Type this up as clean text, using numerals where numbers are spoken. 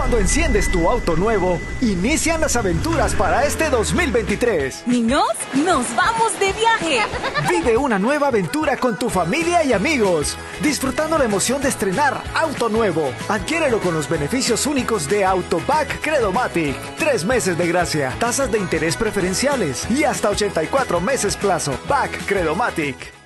Cuando enciendes tu auto nuevo, inician las aventuras para este 2023. Niños, nos vamos de viaje. Vive una nueva aventura con tu familia y amigos, disfrutando la emoción de estrenar auto nuevo. Adquiérelo con los beneficios únicos de Autopack Credomatic. 3 meses de gracia, tasas de interés preferenciales y hasta 84 meses plazo. Back Credomatic.